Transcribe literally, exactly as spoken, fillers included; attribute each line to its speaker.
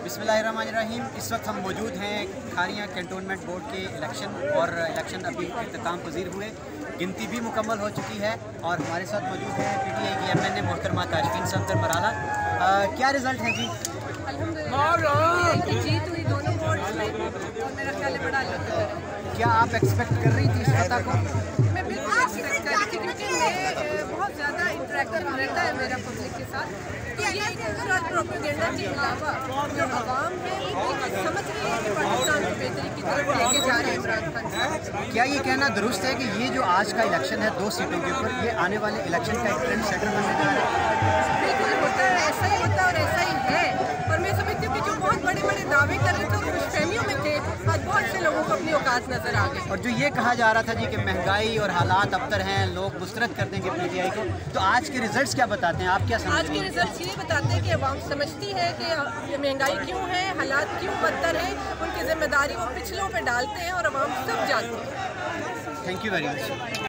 Speaker 1: बिस्मिल्लाहिर्रहमानिर्रहीम। इस वक्त हम मौजूद हैं खारियाँ कैंटोनमेंट बोर्ड के इलेक्शन, और इलेक्शन अभी इख्तिताम पजीर हुए, गिनती भी मुकम्मल हो चुकी है और हमारे साथ मौजूद है पी टी आई की एम एन ए मोहतरमा ताशफीन सफदर मराला। क्या रिज़ल्ट है जी?
Speaker 2: अल्हम्दुलिल्लाह जीत हुई दोनों बोर्ड में और मेरा ख्याल है बड़ा अल्लाह का है।
Speaker 1: क्या आप एक्सपेक्ट कर रही थी इस फतह को?
Speaker 2: मैं बिल्कुल एक्सपेक्ट कर रही थी क्योंकि मैं बहुत ज़्यादा इंटरेक्टिव रहता है मेरा पब्लिक के साथ, तो ये एक ओवरऑल प्रोपेगेंडा के अलावा जो आवाम है वो समझ रही है कि पाकिस्तान को बेहतरी की तरफ लेके जा रहे हैं इमरान खान साहब।
Speaker 1: क्या ये कहना दुरुस्त है कि ये जो आज का इलेक्शन है दो सीटों के ऊपर, ये आने वाले इलेक्शन का एक ट्रेंड सेटर बनने जा रहा है?
Speaker 2: बिल्कुल होता है, ऐसा ही होता है और ऐसा ही है। और मैं समझती हूँ कि जो बहुत बड़े बड़े दावे कर रहे थे और खुशफहमियों में थे, आज बहुत से लोगों को अपनी औकात नजर आ गई।
Speaker 1: और जो ये कहा जा रहा था जी कि महंगाई और हालात अबतर हैं, लोग मुस्तरद कर देंगे पी टी आई को, तो आज के रिजल्ट्स क्या बताते हैं? आप क्या समझते हैं?
Speaker 2: आज के रिजल्ट ये बताते हैं कि अवाम समझती है कि ये महंगाई क्यों है, हालात क्यों बदतर हैं, उनकी जिम्मेदारी वो पिछलों पे डालते हैं और अवाम सब जानते हैं।
Speaker 1: Thank you very much.